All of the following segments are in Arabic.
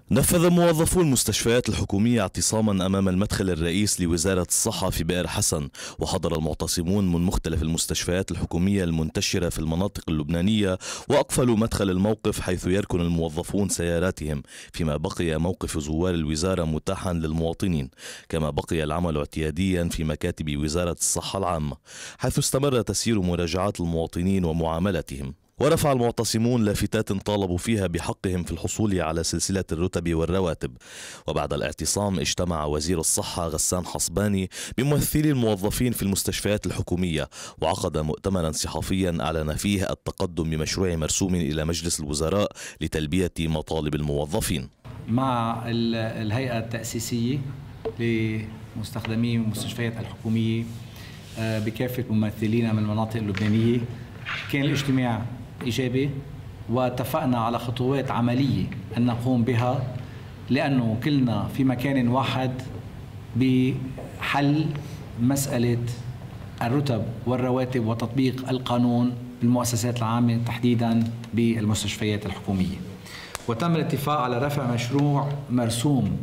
نفذ موظفو المستشفيات الحكومية اعتصاما أمام المدخل الرئيس لوزارة الصحة في بئر حسن، وحضر المعتصمون من مختلف المستشفيات الحكومية المنتشرة في المناطق اللبنانية، وأقفلوا مدخل الموقف حيث يركن الموظفون سياراتهم، فيما بقي موقف زوار الوزارة متاحا للمواطنين، كما بقي العمل اعتياديا في مكاتب وزارة الصحة العامة، حيث استمر تسيير مراجعات المواطنين ومعاملتهم. ورفع المعتصمون لافتات طالبوا فيها بحقهم في الحصول على سلسلة الرتب والرواتب. وبعد الاعتصام اجتمع وزير الصحة غسان حصباني بممثلي الموظفين في المستشفيات الحكومية، وعقد مؤتمرا صحفيا أعلن فيه التقدم بمشروع مرسوم إلى مجلس الوزراء لتلبية مطالب الموظفين. مع الهيئة التأسيسية لمستخدمي المستشفيات الحكومية بكافة ممثلينا من المناطق اللبنانية، كان الاجتماع إيجابي، واتفقنا على خطوات عملية أن نقوم بها، لأنه كلنا في مكان واحد بحل مسألة الرتب والرواتب وتطبيق القانون بالمؤسسات العامة تحديدا بالمستشفيات الحكومية. وتم الاتفاق على رفع مشروع مرسوم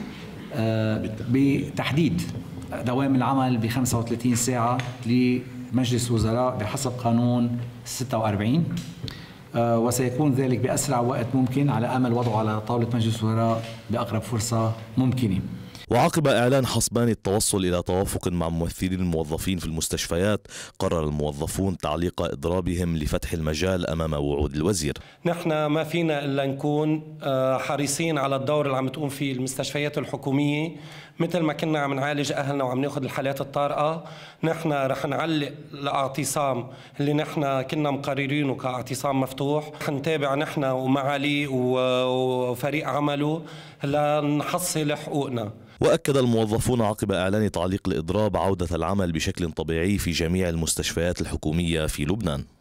بتحديد دوام العمل ب 35 ساعة لمجلس الوزراء بحسب قانون 46، وسيكون ذلك بأسرع وقت ممكن على أمل وضعه على طاولة مجلس الوزراء بأقرب فرصة ممكنة. وعقب إعلان حصباني التوصل إلى توافق مع ممثلي الموظفين في المستشفيات، قرر الموظفون تعليق إضرابهم لفتح المجال أمام وعود الوزير. نحن ما فينا إلا نكون حريصين على الدور اللي عم تقوم فيه المستشفيات الحكومية، مثل ما كنا عم نعالج أهلنا وعم ناخذ الحالات الطارئة. نحن رح نعلق الاعتصام اللي نحن كنا مقررينه كاعتصام مفتوح، رح نتابع نحن ومعالي وفريق عمله لنحصل حقوقنا. وأكد الموظفون عقب إعلان تعليق الإضراب عودة العمل بشكل طبيعي في جميع المستشفيات الحكومية في لبنان.